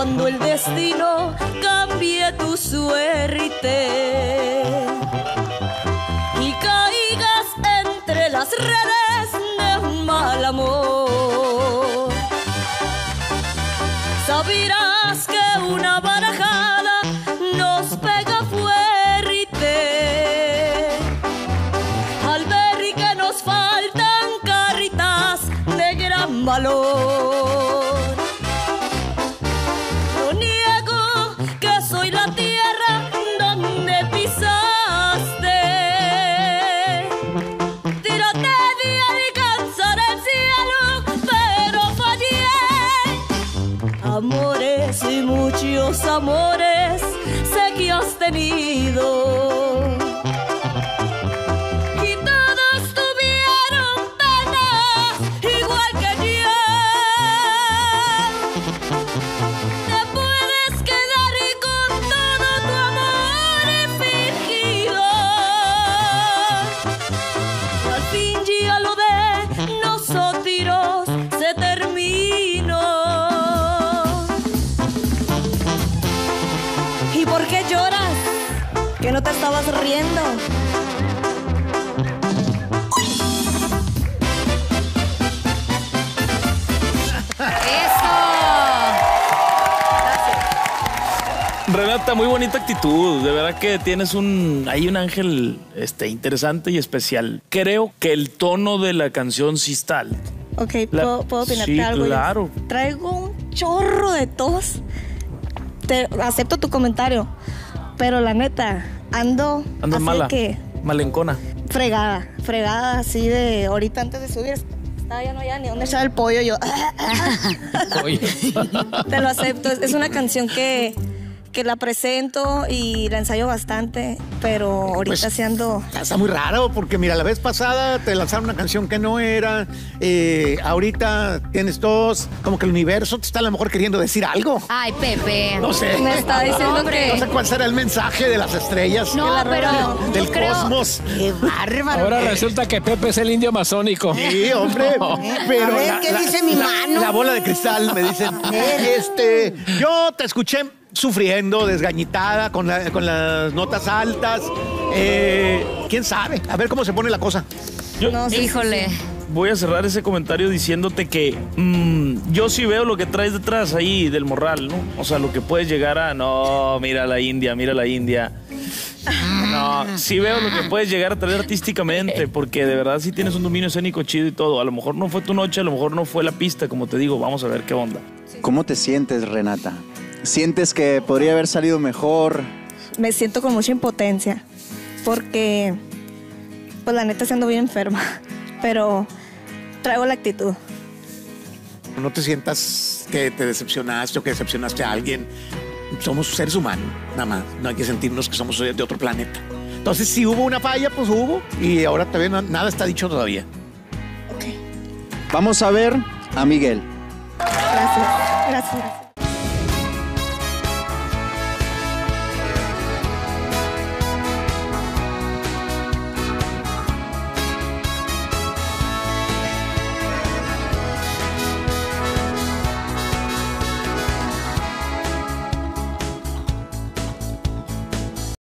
cuando el destino cambie tu suerte y caigas entre las redes de un mal amor. Sabrás que una barajada nos pega fuerte al ver que nos faltan carritas de gran valor. No niego que soy la tierra donde pisaste. Tírate de alcanzar el cielo, pero fallé. Amores y muchos amores sé que has tenido. Y todos tuvieron penas igual que yo. Te puedes quedar y con todo tu amor fingido. Y al fin ya lo de nosotros se terminó. ¿Y por qué lloras? ¿Que no te estabas riendo? Renata, muy bonita actitud. De verdad que tienes hay un ángel interesante y especial. Creo que el tono de la canción sí está alto. Ok, ¿puedo opinarte sí, algo? Claro. Traigo un chorro de tos. Acepto tu comentario, pero la neta, ando Andas así mala. que Malencona. fregada así de ahorita antes de subir. Estaba ya no había ni dónde echar el pollo yo. Te lo acepto. Es una canción que la presento y la ensayo bastante, pero ahorita Pues, sí ando... Está muy raro porque, mira, la vez pasada te lanzaron una canción que no era. Ahorita tienes tos. Como que el universo te está a lo mejor queriendo decir algo. Ay, Pepe. No sé. Me está diciendo Hombre. No sé cuál será el mensaje de las estrellas. No, pero Del yo creo... cosmos. ¡Qué bárbaro! Ahora resulta que Pepe es el indio masónico. Sí, hombre. Pero A ver, ¿qué dice mi mano? La bola de cristal, me dicen. Yo te escuché sufriendo, desgañitada, con las notas altas. ¿Quién sabe? A ver cómo se pone la cosa. No, sí, Híjole. Voy a cerrar ese comentario diciéndote que yo sí veo lo que traes detrás ahí del morral, ¿no? O sea, lo que puedes llegar a... No, mira la India, mira la India. No, sí veo lo que puedes llegar a traer artísticamente, porque de verdad sí tienes un dominio escénico chido y todo. A lo mejor no fue tu noche, a lo mejor no fue la pista, como te digo. Vamos a ver qué onda. ¿Cómo te sientes, Renata? ¿Sientes que podría haber salido mejor? Me siento con mucha impotencia porque, pues la neta, siendo bien enferma, pero traigo la actitud. No te sientas que te decepcionaste o que decepcionaste a alguien. Somos seres humanos, nada más. No hay que sentirnos que somos de otro planeta. Entonces, si hubo una falla, pues hubo. Y ahora todavía nada está dicho todavía. Ok. Vamos a ver a Miguel. Gracias.